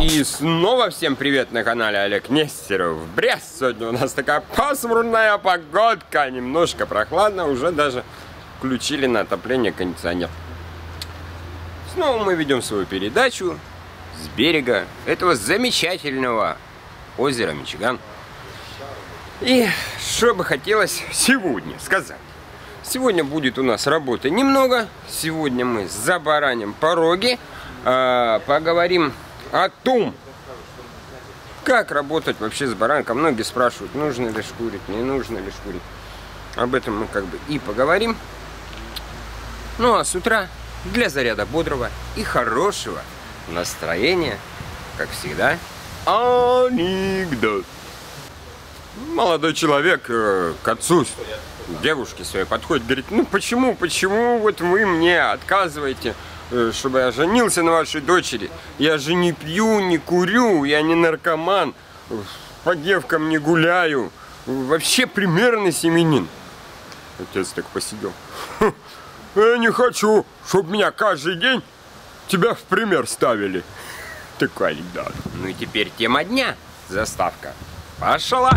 И снова всем привет на канале Олег Нестеров. Брест. Сегодня у нас такая пасмурная погодка. Немножко прохладно. Уже даже включили на отопление кондиционер. Снова мы ведем свою передачу с берега этого замечательного озера Мичиган. И что бы хотелось сегодня сказать. Сегодня будет у нас работы немного. Сегодня мы забараним пороги. Поговорим о том, как работать вообще с баранком. Многие спрашивают, нужно ли шкурить, не нужно ли шкурить. Об этом мы как бы и поговорим. Ну а с утра для заряда бодрого и хорошего настроения, как всегда, анекдот. Молодой человек к отцу девушке своей подходит, говорит, ну почему вот вы мне отказываете, чтобы я женился на вашей дочери? Я же не пью, не курю, я не наркоман, по девкам не гуляю, вообще примерный семьянин. Отец так посидел. Я не хочу, чтобы меня каждый день тебя в пример ставили. Такой анекдот. Ну и теперь тема дня. Заставка пошла.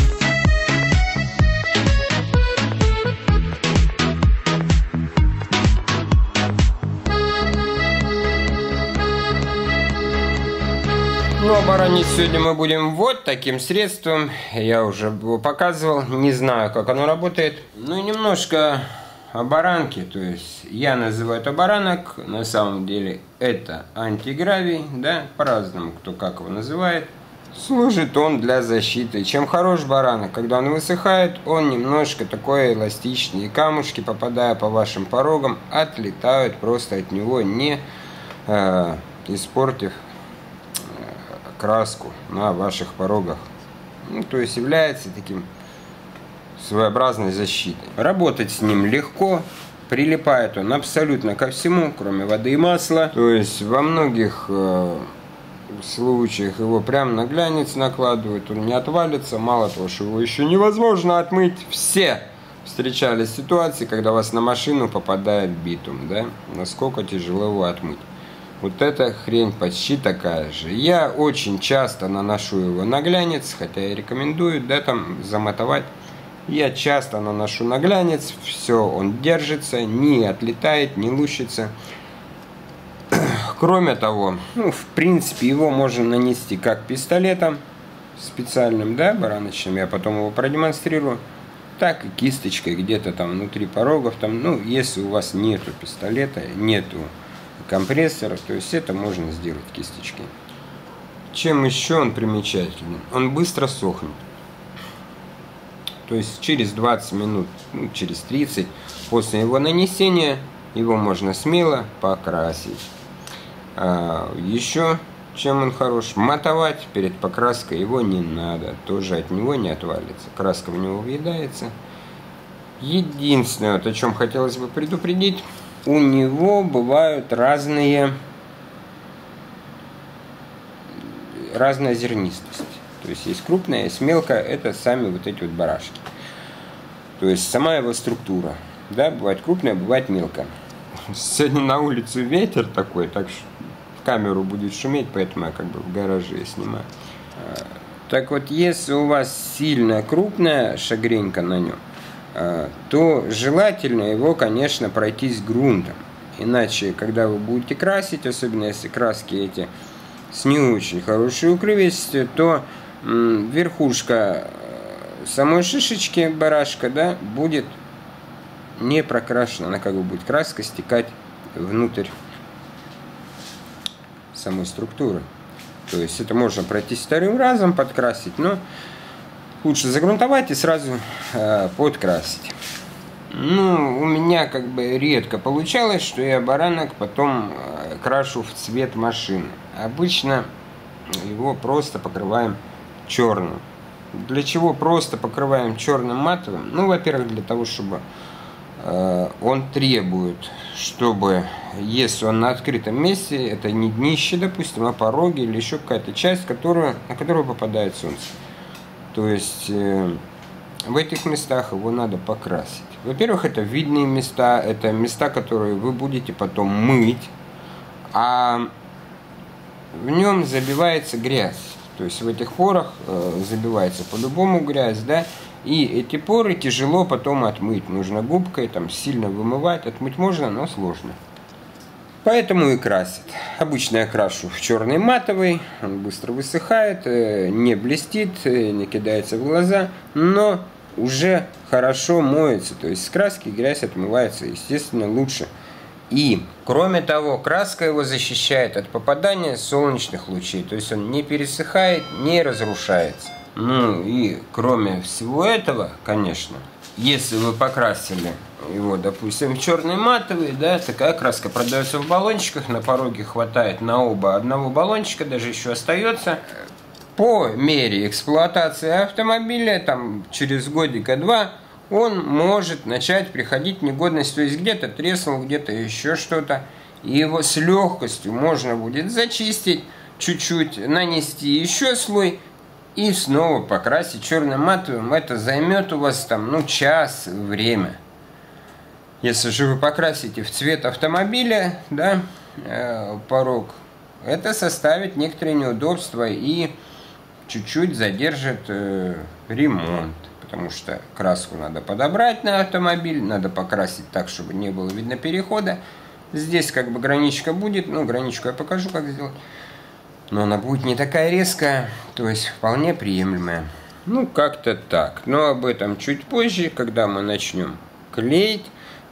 Ну, а баранить сегодня мы будем вот таким средством. Я уже его показывал, не знаю, как оно работает. Ну и немножко о баранке. То есть я называю это баранок, на самом деле это антигравий, да, по-разному кто как его называет. Служит он для защиты. Чем хорош баранок, когда он высыхает, он немножко такой эластичный. И камушки, попадая по вашим порогам, отлетают просто от него, не испортив краску на ваших порогах. Ну, то есть является таким своеобразной защитой. Работать с ним легко. Прилипает он абсолютно ко всему, кроме воды и масла. То есть во многих случаях его прям на глянец накладывают, он не отвалится. Мало того, что его еще невозможно отмыть. Все встречались ситуации, когда у вас на машину попадает битум, да? Насколько тяжело его отмыть. Вот эта хрень почти такая же. Я очень часто наношу его на глянец, хотя я рекомендую, да, там замотовать. Я часто наношу на глянец, все, он держится, не отлетает, не лущится. Кроме того, ну, в принципе, его можно нанести как пистолетом специальным, да, бараночным, я потом его продемонстрирую, так и кисточкой где-то там внутри порогов, там, ну, если у вас нету пистолета, нету компрессора, то есть это можно сделать кисточкой. Чем еще он примечателен? Он быстро сохнет. То есть через 20 минут, ну, через 30 после его нанесения его можно смело покрасить. Еще чем он хорош? Матовать перед покраской его не надо, тоже от него не отвалится. Краска в него въедается. Единственное, вот о чем хотелось бы предупредить, у него бывают разная зернистость. То есть есть крупная, есть мелкая, это сами вот эти вот барашки. То есть сама его структура. Да, бывает крупная, бывает мелкая. Сегодня на улице ветер такой, так что в камеру будет шуметь, поэтому я как бы в гараже снимаю. Так вот, если у вас сильно крупная шагренька на нем, то желательно его, конечно, пройтись грунтом. Иначе, когда вы будете красить, особенно если краски эти с не очень хорошей укрывистостью, то верхушка самой шишечки барашка, да, будет не прокрашена. Она как бы будет краска стекать внутрь самой структуры. То есть это можно пройтись вторым разом, подкрасить, но лучше загрунтовать и сразу подкрасить. Ну, у меня как бы редко получалось, что я баранок потом крашу в цвет машины. Обычно его просто покрываем черным. Для чего просто покрываем черным матовым? Ну, во-первых, для того, чтобы он требует, чтобы, если он на открытом месте, это не днище, допустим, а пороги или еще какая-то часть, на которую попадает солнце. То есть в этих местах его надо покрасить. Во-первых, это видные места, это места, которые вы будете потом мыть. А в нем забивается грязь. То есть в этих порах забивается по-любому грязь, да, и эти поры тяжело потом отмыть. Нужно губкой там сильно вымывать, отмыть можно, но сложно. Поэтому и красят. Обычно я крашу в черный матовый, он быстро высыхает, не блестит, не кидается в глаза, но уже хорошо моется. То есть с краски грязь отмывается, естественно, лучше. И, кроме того, краска его защищает от попадания солнечных лучей. То есть он не пересыхает, не разрушается. Ну и, кроме всего этого, конечно, если вы покрасили его, допустим, в черный матовый, да, такая краска продается в баллончиках, на пороге хватает на оба одного баллончика, даже еще остается. По мере эксплуатации автомобиля, там, через годика-два, он может начать приходить в негодность, то есть где-то треснул, где-то еще что-то, и его с легкостью можно будет зачистить, чуть-чуть нанести еще слой и снова покрасить черным матовым. Это займет у вас там, ну, час, время. Если же вы покрасите в цвет автомобиля, да, порог, это составит некоторые неудобства и чуть-чуть задержит ремонт. Потому что краску надо подобрать на автомобиль, надо покрасить так, чтобы не было видно перехода. Здесь как бы граничка будет, ну, граничку я покажу, как сделать. Но она будет не такая резкая, то есть вполне приемлемая. Ну, как-то так. Но об этом чуть позже, когда мы начнем клеить,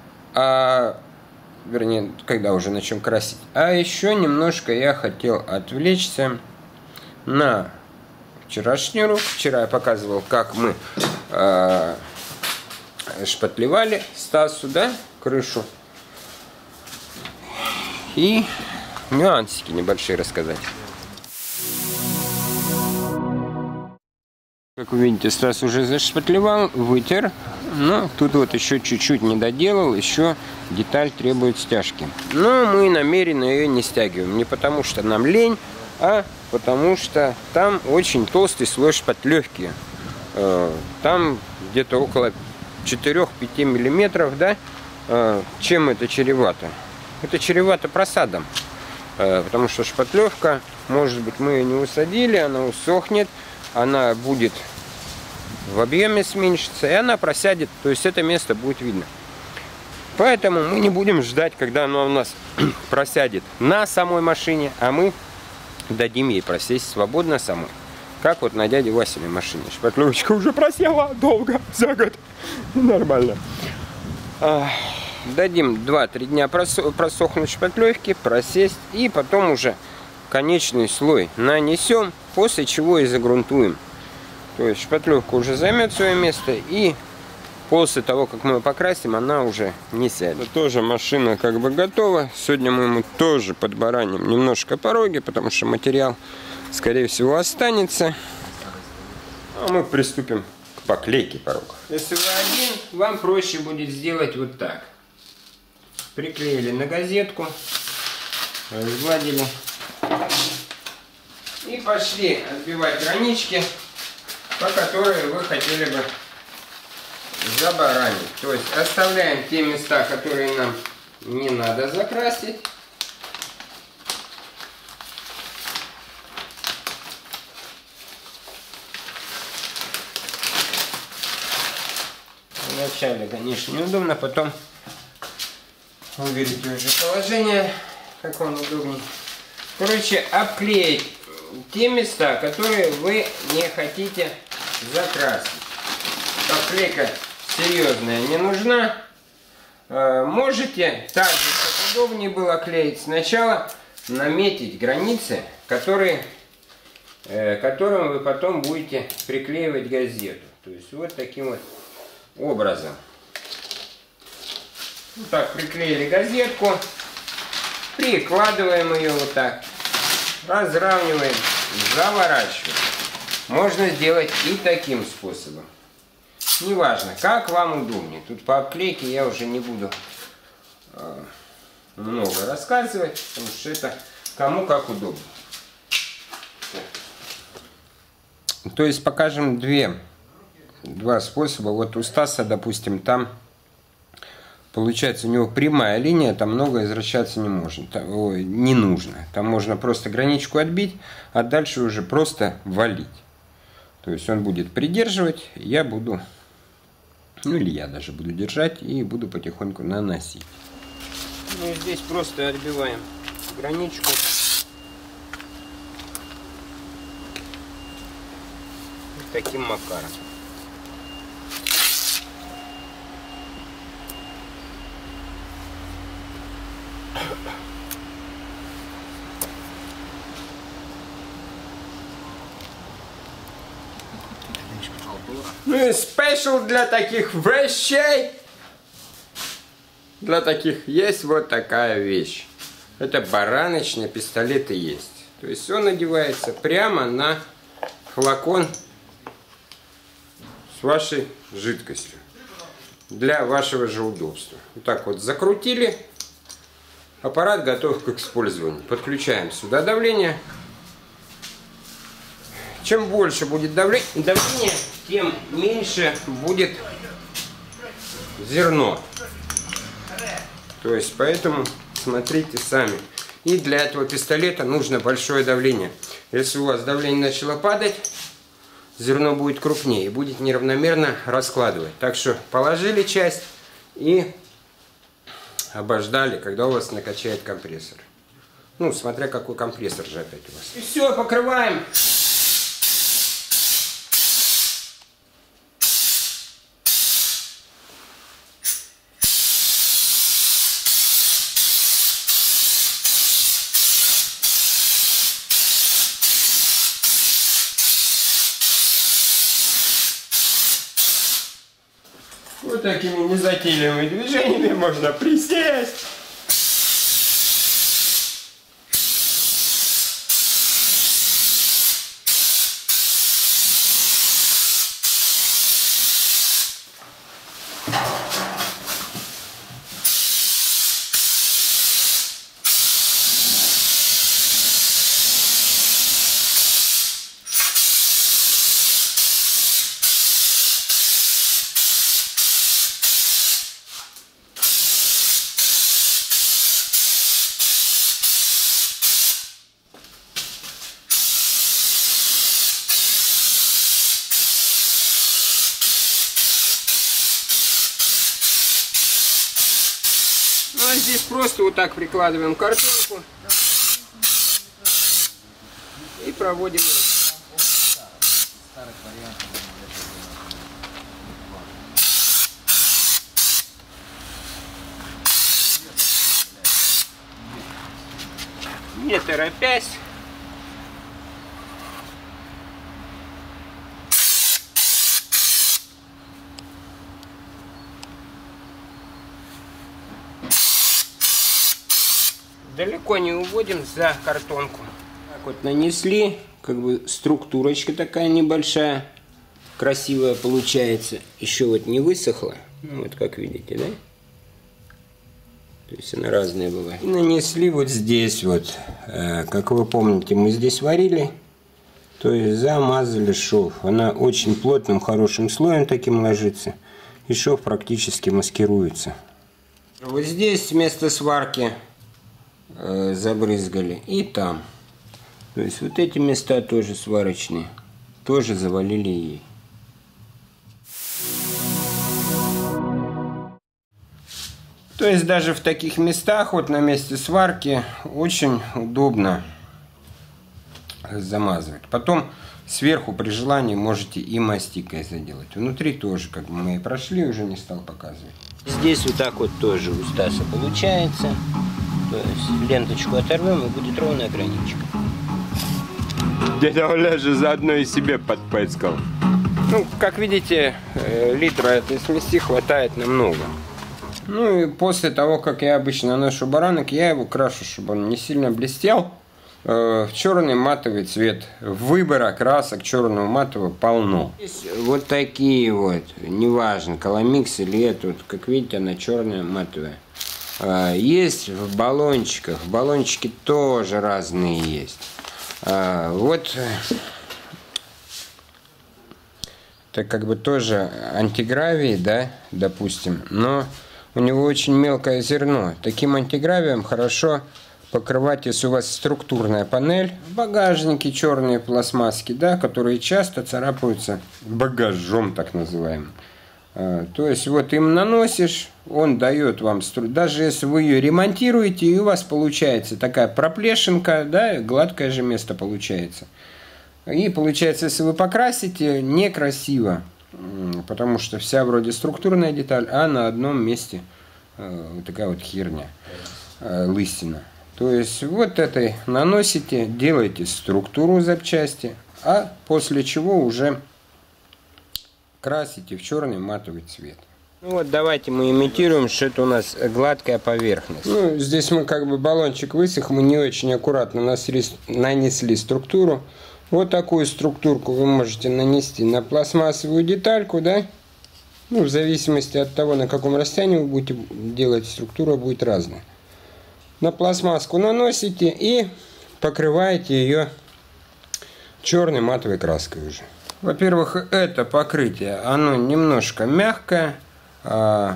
вернее, когда уже начнем красить. А еще немножко я хотел отвлечься на вчерашний урок. Вчера я показывал, как мы шпатлевали Стасу, да, крышу. И нюансики небольшие рассказать. Как вы видите, Стас уже зашпатлевал, вытер. Но тут вот еще чуть-чуть не доделал, еще деталь требует стяжки. Но мы намеренно ее не стягиваем. Не потому что нам лень, а потому что там очень толстый слой шпатлевки. Там где-то около 4-5 миллиметров, да. Чем это чревато? Это чревато просадом. Потому что шпатлевка, может быть, мы ее не усадили, она усохнет, она будет в объеме сменьшится, и она просядет, то есть это место будет видно. Поэтому мы не будем ждать, когда оно у нас просядет на самой машине, а мы дадим ей просесть свободно самой. Как вот на дяде Васиной машине. Шпатлевочка уже просела долго, за год. Нормально. Дадим 2-3 дня просохнуть шпатлевки, просесть, и потом уже конечный слой нанесем, после чего и загрунтуем. То есть шпатлевка уже займет свое место, и после того, как мы ее покрасим, она уже не сядет. Тоже машина как бы готова. Сегодня мы ему тоже подбараним немножко пороги, потому что материал, скорее всего, останется. А мы приступим к поклейке порога. Если вы один, вам проще будет сделать вот так. Приклеили на газетку, разгладили и пошли отбивать гранички, по которым вы хотели бы забаранить. То есть оставляем те места, которые нам не надо закрасить. Вначале, конечно, неудобно, потом выберите уже положение, как вам удобнее. Короче, обклеить те места, которые вы не хотите закрасить. Обклейка серьезная не нужна. Можете также, чтобы удобнее было клеить, сначала наметить границы, которым вы потом будете приклеивать газету. То есть вот таким вот образом. Вот так приклеили газетку, прикладываем ее вот так, разравниваем, заворачиваем. Можно сделать и таким способом. Неважно, как вам удобнее. Тут по обклейке я уже не буду много рассказывать, потому что это кому как удобно. То есть покажем два способа. Вот у Стаса, допустим, там получается у него прямая линия, там много извращаться не можно, не нужно. Там можно просто граничку отбить, а дальше уже просто валить. То есть он будет придерживать, я буду, ну или я даже буду держать и буду потихоньку наносить. Ну здесь просто отбиваем граничку. Таким макаром. Ну и спешл для таких вещей. Для таких есть вот такая вещь. Это бараночный пистолет и есть. То есть он надевается прямо на флакон с вашей жидкостью. Для вашего же удобства. Вот так вот закрутили. Аппарат готов к использованию. Подключаем сюда давление. Чем больше будет давление, тем меньше будет зерно. То есть поэтому смотрите сами. И для этого пистолета нужно большое давление. Если у вас давление начало падать, зерно будет крупнее и будет неравномерно раскладывать. Так что положили часть и обождали, когда у вас накачает компрессор. Ну, смотря какой компрессор же опять у вас. И все, покрываем. Вот такими незатейливыми движениями можно присесть. Ну а здесь просто вот так прикладываем картонку и проводим. Не торопясь. Далеко не уводим за картонку. Так вот нанесли, как бы структурочка такая небольшая, красивая получается. Еще вот не высохла, ну, вот как видите, да? То есть она разная бывает. И нанесли вот здесь вот, как вы помните, мы здесь варили, то есть замазали шов. Она очень плотным, хорошим слоем таким ложится, и шов практически маскируется. Вот здесь вместо сварки забрызгали и там. То есть вот эти места тоже сварочные, тоже завалили ей. То есть даже в таких местах, вот на месте сварки, очень удобно замазывать. Потом сверху при желании можете и мастикой заделать. Внутри тоже, как мы и прошли, уже не стал показывать. Здесь вот так вот тоже у Стаса получается. То есть ленточку оторвем, и будет ровная граничка. Дядя Оля же заодно и себе подпэцкал. Ну, как видите, литра этой смеси хватает намного. Ну и после того, как я обычно наношу баранок, я его крашу, чтобы он не сильно блестел, в черный матовый цвет. Выбора красок черного матового полно. Здесь вот такие вот, неважно, коломикс или это, вот, как видите, она черная матовая. Есть в баллончиках, баллончики тоже разные есть. Вот это как бы тоже антигравий, да, допустим, но у него очень мелкое зерно. Таким антигравием хорошо покрывать, если у вас структурная панель. В багажнике черные пластмасски, да, которые часто царапаются багажом, так называемым. То есть вот им наносишь, он дает вам, даже если вы ее ремонтируете, и у вас получается такая проплешинка, да, гладкое же место получается. И получается, если вы покрасите, некрасиво, потому что вся вроде структурная деталь, а на одном месте вот такая вот херня, лысина. То есть вот этой наносите, делаете структуру запчасти, а после чего уже красите в черный матовый цвет. Ну вот давайте мы имитируем, что это у нас гладкая поверхность. Ну, здесь мы как бы баллончик высох, мы не очень аккуратно нанесли структуру. Вот такую структурку вы можете нанести на пластмассовую детальку, да? Ну, в зависимости от того, на каком расстоянии вы будете делать, структура будет разная. На пластмасску наносите и покрываете ее черной матовой краской уже. Во-первых, это покрытие, оно немножко мягкое, то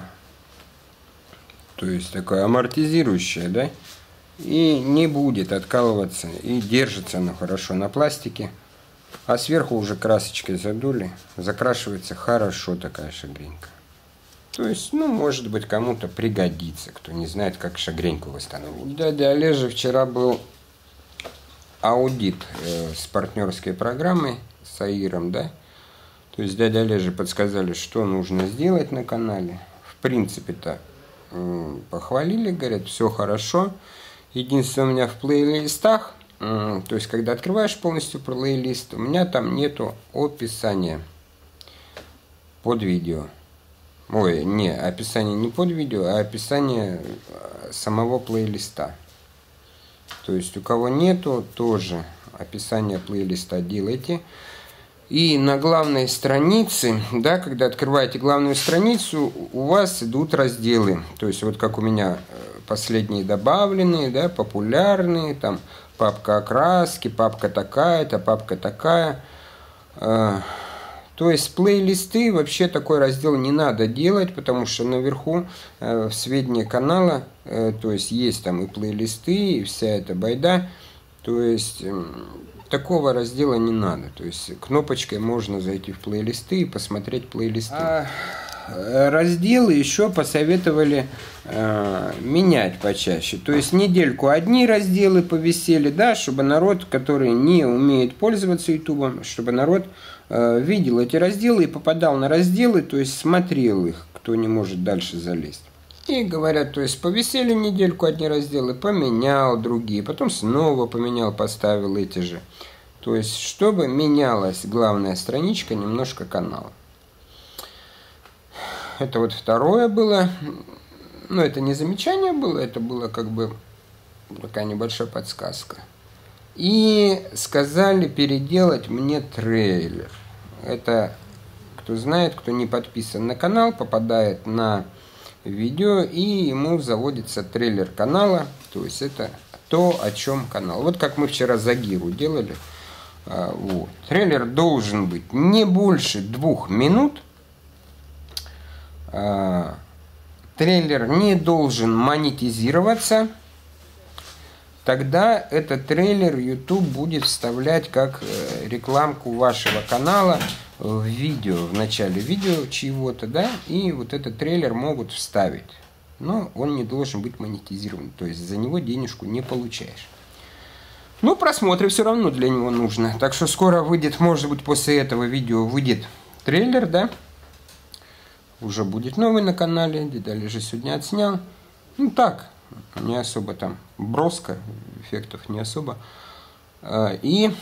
есть такое амортизирующее, да, и не будет откалываться, и держится оно хорошо на пластике. А сверху уже красочкой задули, закрашивается хорошо такая шагренька. То есть, ну, может быть, кому-то пригодится, кто не знает, как шагреньку восстановить. У дяди Олежи вчера был аудит с партнерской программой с АИРом, да. То есть дядя Олежи подсказали, что нужно сделать на канале. В принципе-то похвалили, говорят, все хорошо. Единственное, у меня в плейлистах, то есть когда открываешь полностью плейлист, у меня там нету описания под видео. Ой, не, описание не под видео, а описание самого плейлиста. То есть у кого нету, тоже описание плейлиста делайте. И на главной странице, да, когда открываете главную страницу, у вас идут разделы. То есть вот как у меня последние добавленные, да, популярные, там папка окраски, папка такая-то, папка такая. То есть плейлисты, вообще такой раздел не надо делать, потому что наверху в сведении канала, то есть есть там и плейлисты, и вся эта байда. То есть такого раздела не надо. То есть кнопочкой можно зайти в плейлисты и посмотреть плейлисты. Разделы еще посоветовали менять почаще. То есть недельку одни разделы повисели, да, чтобы народ, который не умеет пользоваться ютубом, чтобы народ видел эти разделы и попадал на разделы, то есть смотрел их, кто не может дальше залезть. И говорят, то есть повисели недельку одни разделы, поменял другие, потом снова поменял, поставил эти же. То есть, чтобы менялась главная страничка немножко канала. Это вот второе было. Ну, это не замечание было, это было как бы такая небольшая подсказка. И сказали переделать мне трейлер. Это, кто знает, кто не подписан на канал, попадает на видео, и ему заводится трейлер канала. То есть это то, о чем канал. Вот как мы вчера Загиру делали. Вот. Трейлер должен быть не больше 2 минут. Трейлер не должен монетизироваться. Тогда этот трейлер YouTube будет вставлять как рекламку вашего канала в видео, в начале видео чьего-то, да, и вот этот трейлер могут вставить. Но он не должен быть монетизирован, то есть за него денежку не получаешь. Но просмотры все равно для него нужно. Так что скоро выйдет, может быть, после этого видео выйдет трейлер, да. Уже будет новый на канале, дядя Олежа сегодня отснял. Ну так, не особо там броско, эффектов не особо. И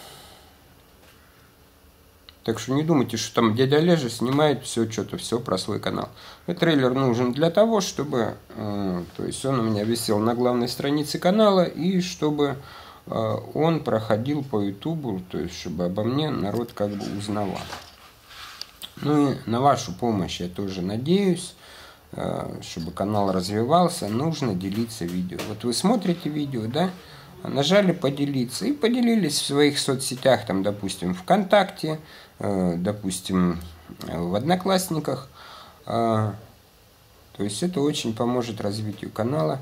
так что не думайте, что там дядя Олежа снимает все что-то, все про свой канал. Этот трейлер нужен для того, чтобы, то есть он у меня висел на главной странице канала, и чтобы он проходил по ютубу, то есть чтобы обо мне народ как бы узнавал. Ну и на вашу помощь я тоже надеюсь, чтобы канал развивался, нужно делиться видео. Вот вы смотрите видео, да, нажали поделиться и поделились в своих соцсетях, там, допустим, ВКонтакте, допустим, в Одноклассниках. То есть это очень поможет развитию канала.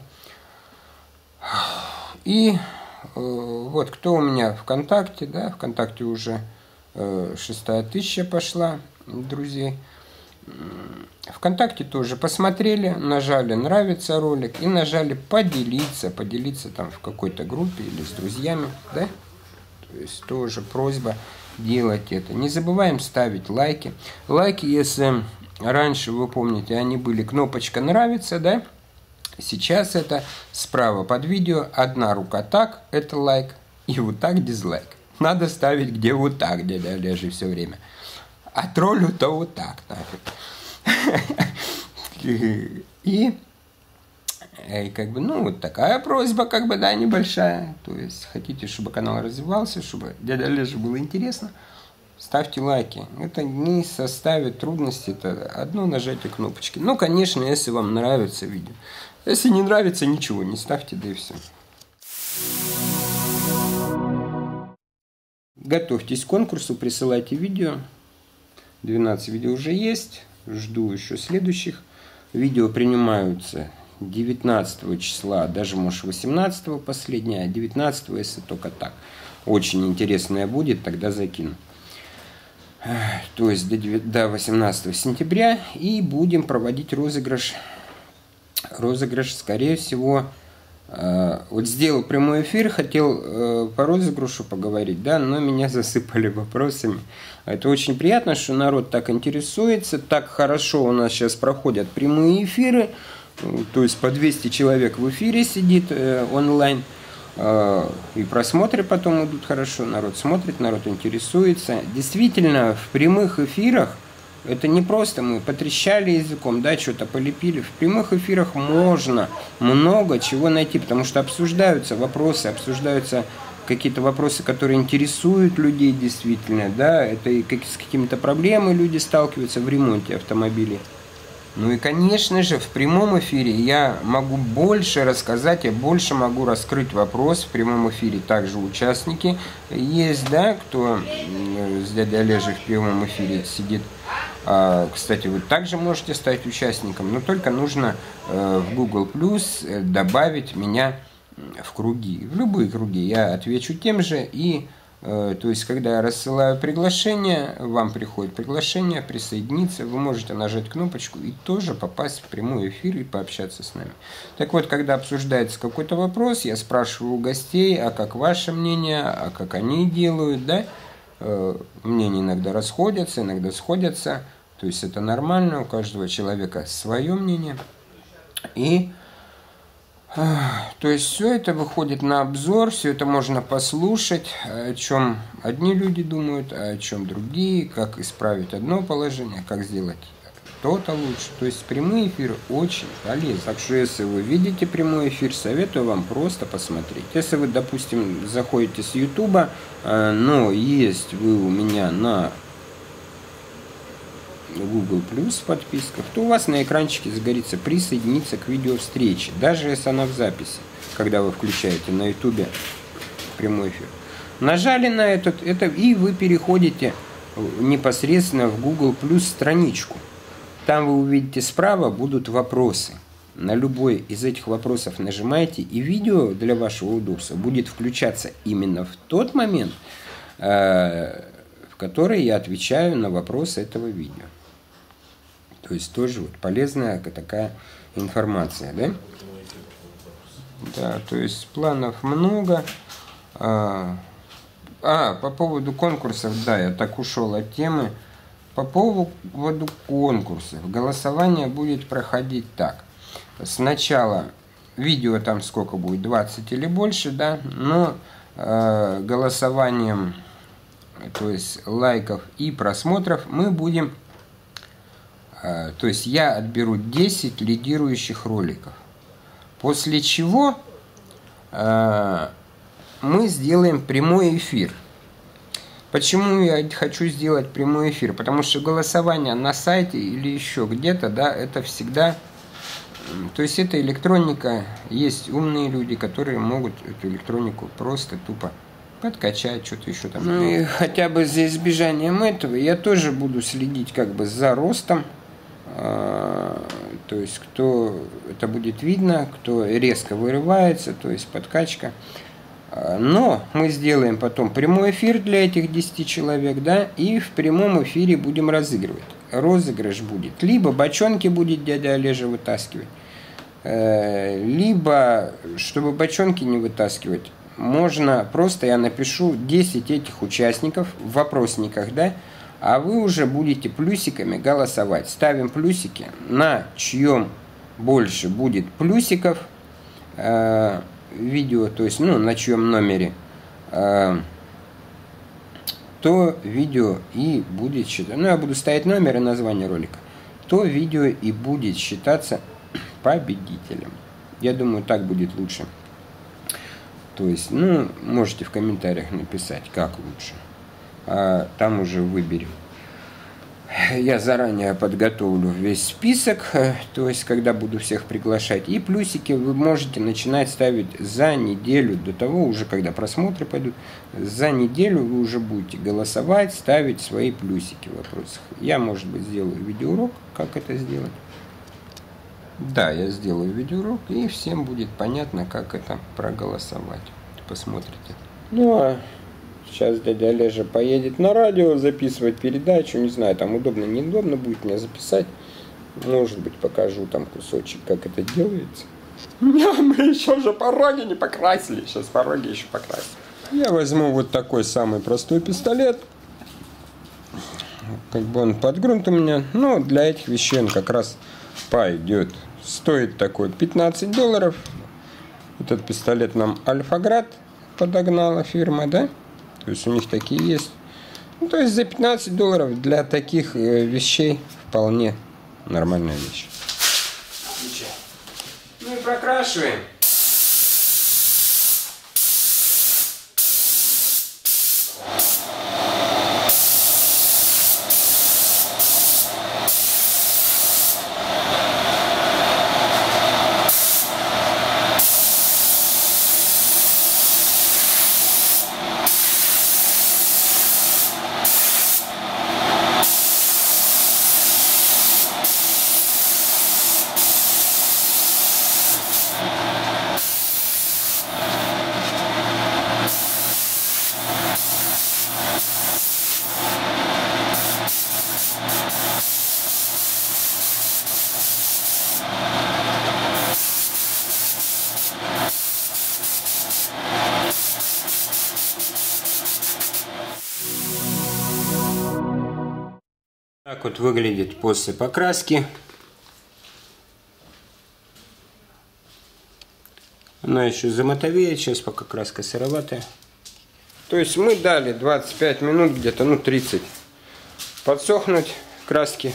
И вот кто у меня ВКонтакте, да, ВКонтакте уже 6000 пошла друзей. ВКонтакте тоже посмотрели, нажали «Нравится ролик» и нажали «Поделиться», поделиться там в какой-то группе или с друзьями, да? То есть тоже просьба делать это. Не забываем ставить лайки. Лайки, если раньше, вы помните, они были кнопочка «Нравится», да? Сейчас это справа под видео одна рука так, это лайк, и вот так дизлайк. Надо ставить где вот так, дядя Олежий все время. А троллю-то вот так нафиг. И как бы, ну, вот такая просьба, как бы, да, небольшая. То есть, хотите, чтобы канал развивался, чтобы дядя Олеже было интересно, ставьте лайки. Это не составит трудности, это одно нажатие кнопочки. Ну, конечно, если вам нравится видео. Если не нравится, ничего, не ставьте, да и все. Готовьтесь к конкурсу, присылайте видео. 12 видео уже есть. Жду еще следующих. Видео принимаются 19 числа, даже может 18 последнее, а 19, если только так. Очень интересное будет, тогда закину. То есть до 18 сентября. И будем проводить розыгрыш. Розыгрыш, скорее всего, вот сделал прямой эфир, хотел по розыгрышу поговорить, да, но меня засыпали вопросами. Это очень приятно, что народ так интересуется, так хорошо у нас сейчас проходят прямые эфиры, то есть по 200 человек в эфире сидит онлайн, и просмотры потом идут хорошо, народ смотрит, народ интересуется. Действительно, в прямых эфирах это не просто мы потрещали языком, да, что-то полепили. В прямых эфирах можно много чего найти, потому что обсуждаются вопросы, обсуждаются какие-то вопросы, которые интересуют людей действительно, да, это и с какими-то проблемами люди сталкиваются в ремонте автомобилей. Ну и, конечно же, в прямом эфире я могу больше рассказать, я больше могу раскрыть вопрос в прямом эфире. Также участники есть, да, кто с дядей Олежей в прямом эфире сидит. Кстати, вы также можете стать участником, но только нужно в Google Plus добавить меня в круги. В любые круги я отвечу тем же. И то есть, когда я рассылаю приглашение, вам приходит приглашение, присоединиться, вы можете нажать кнопочку и тоже попасть в прямой эфир и пообщаться с нами. Так вот, когда обсуждается какой-то вопрос, я спрашиваю у гостей, а как ваше мнение, а как они делают, да? Мнения иногда расходятся, иногда сходятся. То есть это нормально, у каждого человека свое мнение. И то есть все это выходит на обзор, все это можно послушать, о чем одни люди думают, а о чем другие, как исправить одно положение, как сделать то-то лучше. То есть прямые эфиры очень полезны. Так что если вы видите прямой эфир, советую вам просто посмотреть. Если вы, допустим, заходите с Ютуба, но есть вы у меня на Google Plus в подписках, то у вас на экранчике загорится «Присоединиться к видеовстрече», даже если она в записи, когда вы включаете на Ютубе прямой эфир. Нажали на это, и вы переходите непосредственно в Google Plus страничку. Там вы увидите справа будут вопросы. На любой из этих вопросов нажимаете, и видео для вашего удобства будет включаться именно в тот момент, в который я отвечаю на вопросы этого видео. То есть тоже вот полезная такая информация, да? Да, то есть планов много. По поводу конкурсов, да, я так ушел от темы. По поводу конкурсов. Голосование будет проходить так. Сначала видео там сколько будет, 20 или больше, да, но голосованием, то есть лайков и просмотров, мы будем, то есть я отберу 10 лидирующих роликов. После чего мы сделаем прямой эфир. Почему я хочу сделать прямой эфир? Потому что голосование на сайте или еще где-то, да, это всегда... То есть это электроника, есть умные люди, которые могут эту электронику просто тупо подкачать, что-то еще там. Ну и хотя бы за избежанием этого я тоже буду следить как бы за ростом. То то есть кто это будет видно, кто резко вырывается, то есть подкачка. Но мы сделаем потом прямой эфир для этих 10 человек, да, и в прямом эфире будем разыгрывать. Розыгрыш будет. Либо бочонки будет дядя Олежа вытаскивать, либо, чтобы бочонки не вытаскивать, можно просто я напишу 10 этих участников в вопросниках, да, а вы уже будете плюсиками голосовать. Ставим плюсики, на чьем больше будет плюсиков видео, то есть, ну, на чьем номере, то видео и будет считаться, ну, я буду ставить номер и название ролика, то видео и будет считаться победителем. Я думаю, так будет лучше. То есть, ну, можете в комментариях написать, как лучше. А там уже выберем. Я заранее подготовлю весь список, то есть, когда буду всех приглашать. И плюсики вы можете начинать ставить за неделю до того, уже когда просмотры пойдут. За неделю вы уже будете голосовать, ставить свои плюсики в вопросах. Я, может быть, сделаю видеоурок, как это сделать. Да, я сделаю видеоурок, и всем будет понятно, как это проголосовать. Посмотрите. Ну, а сейчас дядя Олежа поедет на радио записывать передачу. Не знаю, там удобно, неудобно будет мне записать. Может быть, покажу там кусочек, как это делается. Мы еще же пороги не покрасили. Сейчас пороги еще покрасим. Я возьму вот такой самый простой пистолет. Как бы он под грунт у меня. Но для этих вещей он как раз пойдет. Стоит такой $15. Этот пистолет нам Альфа-Град подогнала фирма, да? То есть у них такие есть. Ну, то есть за $15 для таких вещей вполне нормальная вещь. Ну и прокрашиваем. Так вот выглядит после покраски. Она еще замотовеет, сейчас пока краска сыроватая. То есть мы дали 25 минут, где-то, ну, 30 подсохнуть краски,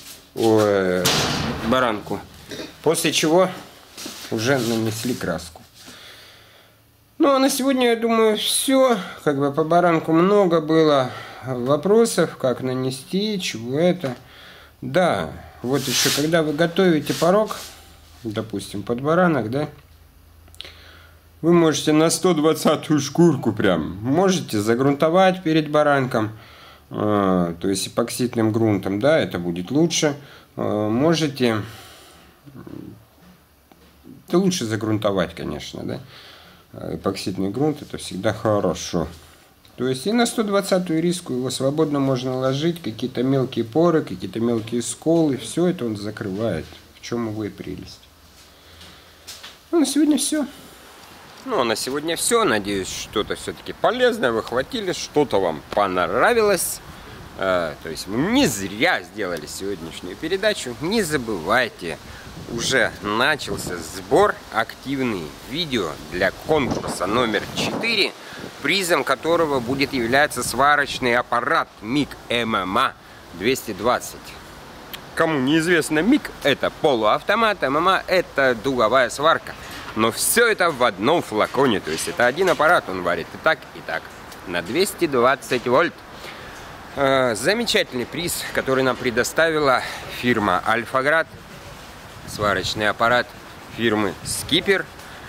баранку. После чего уже нанесли краску. Ну, а на сегодня, я думаю, все. Как бы по баранку много было вопросов, как нанести, чего это. Да, вот еще, когда вы готовите порог, допустим, под баранок, да, вы можете на 120-ю шкурку прям, можете загрунтовать перед баранком, то есть эпоксидным грунтом, да, это будет лучше. Можете, это лучше загрунтовать, конечно, да. Эпоксидный грунт это всегда хорошо. То есть и на 120-ю ириску его свободно можно ложить, какие-то мелкие поры, какие-то мелкие сколы, все это он закрывает. В чем его и прелесть. Ну, на сегодня все. Ну, а на сегодня все. Надеюсь, что-то все-таки полезное вы хватили, что-то вам понравилось. То есть мы не зря сделали сегодняшнюю передачу. Не забывайте, уже начался сбор активный видео для конкурса номер 4, призом которого будет являться сварочный аппарат МИГ ММА 220. Кому неизвестно, МИГ это полуавтомат, ММА это дуговая сварка. Но все это в одном флаконе, то есть это один аппарат, он варит и так, на 220 вольт. Замечательный приз, который нам предоставила фирма Альфа-Град. Сварочный аппарат фирмы Skipper.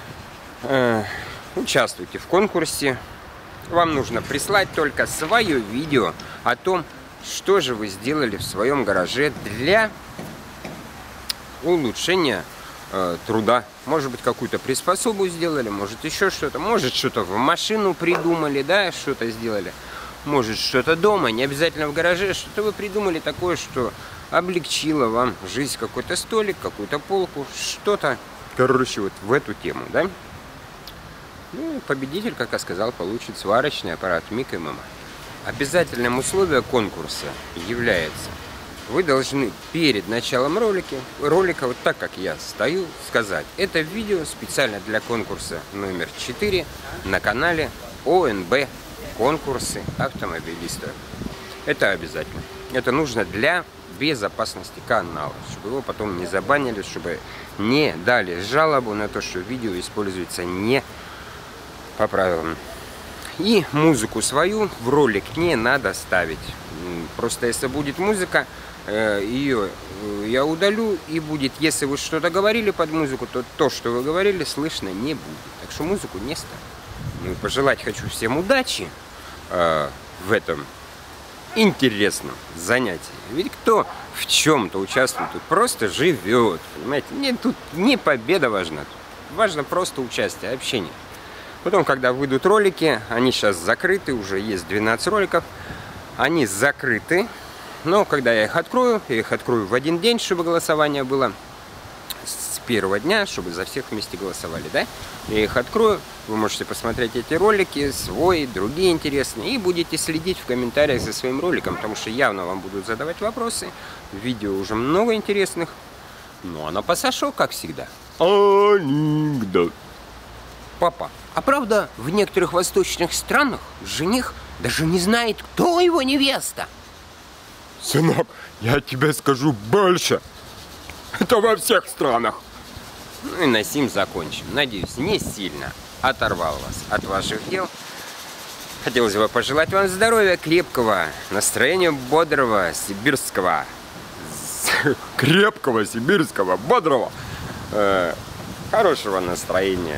Участвуйте в конкурсе. Вам нужно прислать только свое видео о том, что же вы сделали в своем гараже для улучшения труда. Может быть, какую-то приспособу сделали, может еще что-то. Может, что-то в машину придумали, да, что-то сделали. Может, что-то дома, не обязательно в гараже. Что-то вы придумали такое, что облегчило вам жизнь. Какой-то столик, какую-то полку, что-то. Короче, вот в эту тему, да. Ну, победитель, как я сказал, получит сварочный аппарат Мика ММА. Обязательным условием конкурса является: вы должны перед началом ролика, вот так как я стою, сказать: это видео специально для конкурса номер 4 на канале ОНБ конкурсы автомобилистов. Это обязательно. Это нужно для безопасности канала, чтобы его потом не забанили, чтобы не дали жалобу на то, что видео используется не по правилам. И музыку свою в ролик не надо ставить. Просто если будет музыка, ее я удалю, и будет, если вы что-то говорили под музыку, то то, что вы говорили, слышно не будет. Так что музыку не ставь. Ну и пожелать хочу всем удачи в этом интересном занятии. Ведь кто в чем-то участвует, тут просто живет, понимаете? Нет, тут не победа важна, тут важно просто участие, общение. Потом, когда выйдут ролики, они сейчас закрыты, уже есть 12 роликов, они закрыты. Но когда я их открою в один день, чтобы голосование было с первого дня, чтобы за всех вместе голосовали, да? Я их открою, вы можете посмотреть эти ролики, свой, другие интересные, и будете следить в комментариях за своим роликом, потому что явно вам будут задавать вопросы. Видео уже много интересных, ну а на пасашок, как всегда, анекдот. Папа, а правда, в некоторых восточных странах жених даже не знает, кто его невеста? Сынок, я тебе скажу больше. Это во всех странах. Ну и на сим закончим. Надеюсь, не сильно оторвал вас от ваших дел. Хотелось бы пожелать вам здоровья, крепкого, настроения бодрого, сибирского. Крепкого, сибирского, бодрого. Хорошего настроения.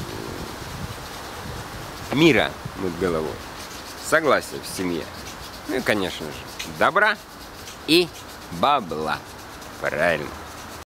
Мира над головой. Согласия в семье. Ну и, конечно же, добра и бабла. Правильно.